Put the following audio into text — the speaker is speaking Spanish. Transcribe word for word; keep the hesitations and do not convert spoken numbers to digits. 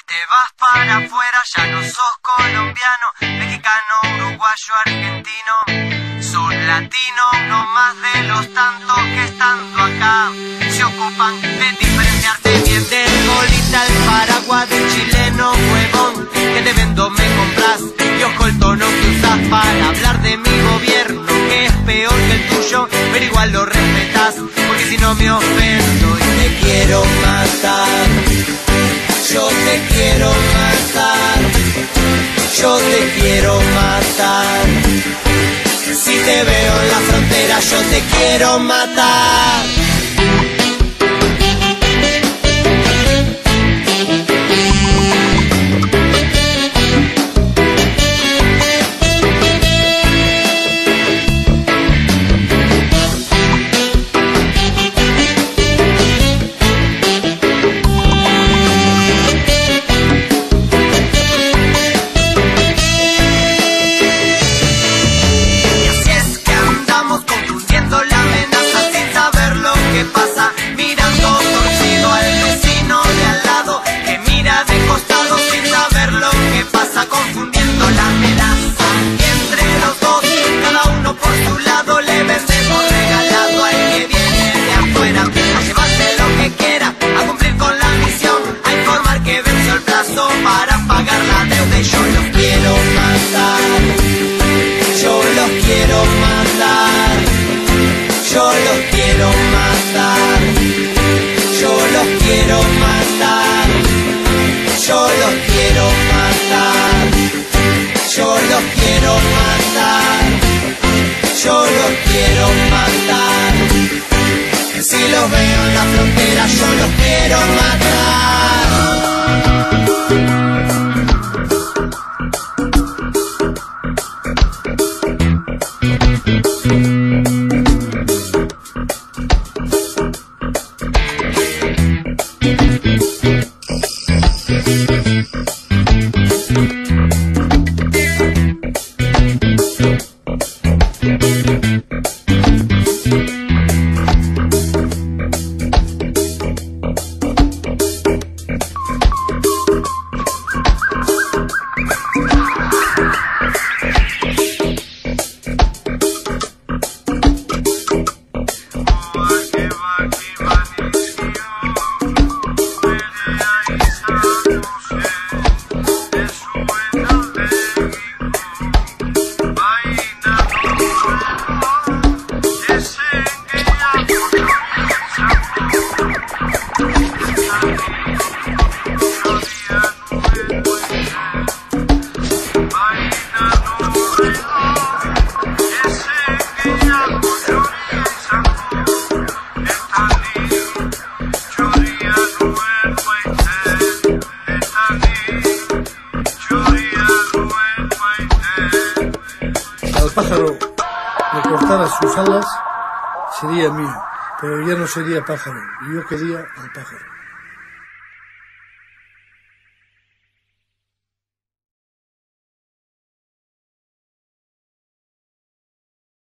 te vas para afuera, ya no sos colombiano, mexicano, uruguayo, argentino. Sos latino, no más de los tantos que estando acá se ocupan de diferenciarte bien. Del bolita al paraguas, del chileno huevón, que te vendo me compras. Y ojo el tono que usas para hablar de mi gobierno, que es peor que el tuyo, pero igual lo respetas, porque si no me ofendo y te quiero matar. Yo te quiero matar, yo te quiero matar. Si te veo en la frontera, yo te quiero matar. Confundiendo la amenaza entre los dos, cada uno por su lado le vendemos regalado al que viene de afuera, a llevarse lo que quiera, a cumplir con la misión, a informar que venció el plazo para pagar la deuda. Y yo los quiero matar, yo los quiero matar, yo los quiero matar, yo los quiero matar, yo los quiero matar. Yo los quiero matar, yo los quiero matar. Si los veo en la frontera, yo los quiero matar. Al pájaro le cortara sus alas sería mío, pero ya no sería pájaro, y yo quería al pájaro.